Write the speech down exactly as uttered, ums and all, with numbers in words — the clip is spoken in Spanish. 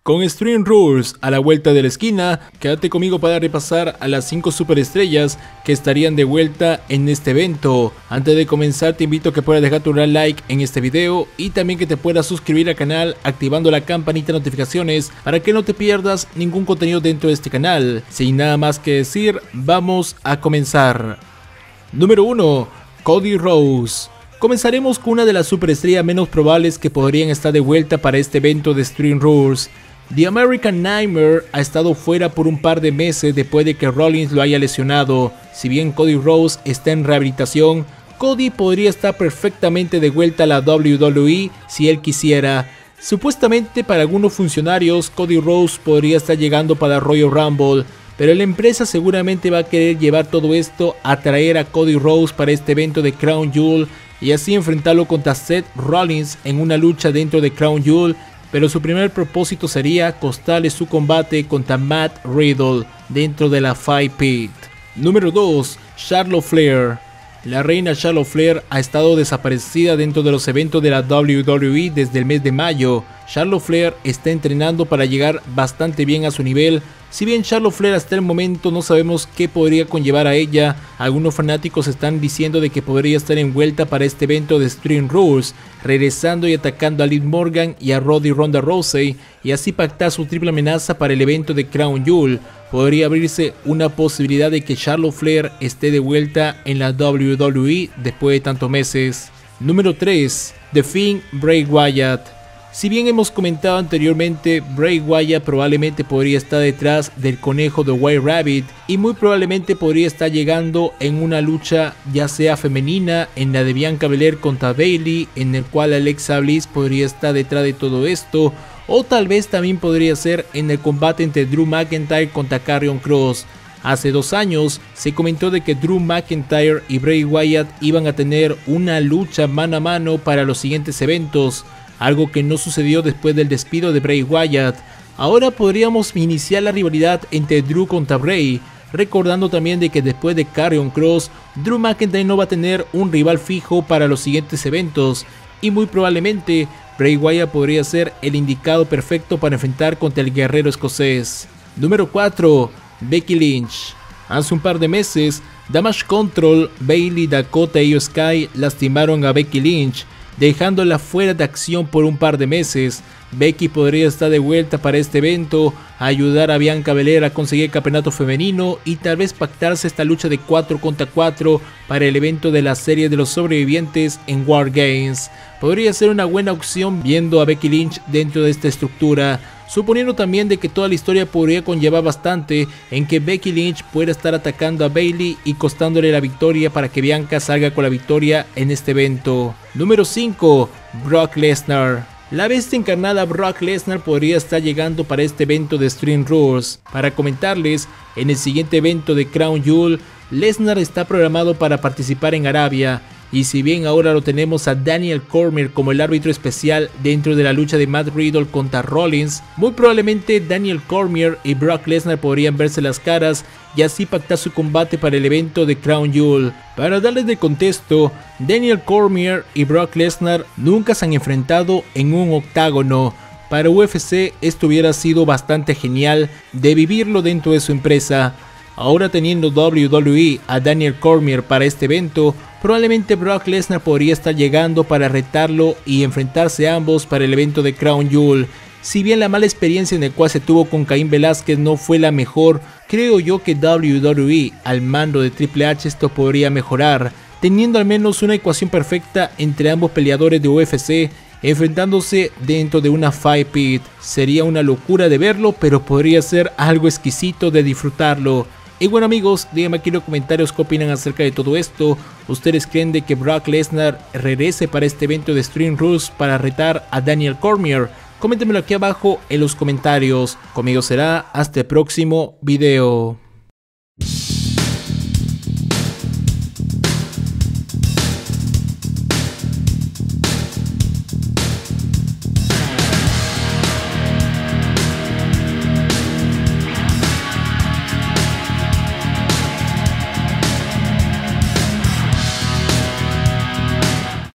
Con Extreme Rules a la vuelta de la esquina, quédate conmigo para repasar a las cinco superestrellas que estarían de vuelta en este evento. Antes de comenzar te invito a que puedas dejar tu gran like en este video y también que te puedas suscribir al canal activando la campanita de notificaciones para que no te pierdas ningún contenido dentro de este canal. Sin nada más que decir, vamos a comenzar. Número uno. Cody Rhodes. Comenzaremos con una de las superestrellas menos probables que podrían estar de vuelta para este evento de Extreme Rules. The American Nightmare ha estado fuera por un par de meses después de que Rollins lo haya lesionado. Si bien Cody Rhodes está en rehabilitación, Cody podría estar perfectamente de vuelta a la W W E si él quisiera. Supuestamente para algunos funcionarios, Cody Rhodes podría estar llegando para Royal Rumble, pero la empresa seguramente va a querer llevar todo esto a traer a Cody Rhodes para este evento de Crown Jewel y así enfrentarlo contra Seth Rollins en una lucha dentro de Crown Jewel. Pero su primer propósito sería costarle su combate contra Matt Riddle dentro de la Fight Pit. Número dos. Charlotte Flair. La reina Charlotte Flair ha estado desaparecida dentro de los eventos de la W W E desde el mes de mayo. Charlotte Flair está entrenando para llegar bastante bien a su nivel. Si bien Charlotte Flair hasta el momento no sabemos qué podría conllevar a ella, algunos fanáticos están diciendo de que podría estar envuelta para este evento de Extreme Rules, regresando y atacando a Liv Morgan y a Roddy Ronda Rousey y así pactar su triple amenaza para el evento de Crown Jewel. Podría abrirse una posibilidad de que Charlotte Flair esté de vuelta en la W W E después de tantos meses. Número tres. The Fiend Bray Wyatt. Si bien hemos comentado anteriormente, Bray Wyatt probablemente podría estar detrás del conejo de White Rabbit y muy probablemente podría estar llegando en una lucha ya sea femenina en la de Bianca Belair contra Bayley, en el cual Alexa Bliss podría estar detrás de todo esto, o tal vez también podría ser en el combate entre Drew McIntyre contra Karrion Kross. Hace dos años se comentó de que Drew McIntyre y Bray Wyatt iban a tener una lucha mano a mano para los siguientes eventos, algo que no sucedió después del despido de Bray Wyatt. Ahora podríamos iniciar la rivalidad entre Drew contra Bray, recordando también de que después de Karrion Kross, Drew McIntyre no va a tener un rival fijo para los siguientes eventos y muy probablemente Bray Wyatt podría ser el indicado perfecto para enfrentar contra el guerrero escocés. Número cuatro. Becky Lynch. Hace un par de meses, Damage Control, Bayley, Dakota y Io Sky lastimaron a Becky Lynch, dejándola fuera de acción por un par de meses. Becky podría estar de vuelta para este evento, ayudar a Bianca Belair a conseguir el campeonato femenino y tal vez pactarse esta lucha de cuatro contra cuatro para el evento de la serie de los sobrevivientes en War Games. Podría ser una buena opción viendo a Becky Lynch dentro de esta estructura, suponiendo también de que toda la historia podría conllevar bastante en que Becky Lynch pueda estar atacando a Bayley y costándole la victoria para que Bianca salga con la victoria en este evento. Número cinco. Brock Lesnar. La bestia encarnada Brock Lesnar podría estar llegando para este evento de Extreme Rules. Para comentarles, en el siguiente evento de Crown Jewel, Lesnar está programado para participar en Arabia. Y si bien ahora lo tenemos a Daniel Cormier como el árbitro especial dentro de la lucha de Matt Riddle contra Rollins, muy probablemente Daniel Cormier y Brock Lesnar podrían verse las caras y así pactar su combate para el evento de Crown Jewel. Para darles de contexto, Daniel Cormier y Brock Lesnar nunca se han enfrentado en un octágono. Para U F C esto hubiera sido bastante genial de vivirlo dentro de su empresa. Ahora teniendo W W E a Daniel Cormier para este evento, probablemente Brock Lesnar podría estar llegando para retarlo y enfrentarse a ambos para el evento de Crown Jewel. Si bien la mala experiencia en el cual se tuvo con Caín Velázquez no fue la mejor, creo yo que W W E al mando de Triple H esto podría mejorar, teniendo al menos una ecuación perfecta entre ambos peleadores de U F C enfrentándose dentro de una Fight Pit. Sería una locura de verlo, pero podría ser algo exquisito de disfrutarlo. Y bueno amigos, díganme aquí en los comentarios qué opinan acerca de todo esto. ¿Ustedes creen de que Brock Lesnar regrese para este evento de Extreme Rules para retar a Daniel Cormier? Coméntenmelo aquí abajo en los comentarios. Conmigo será hasta el próximo video.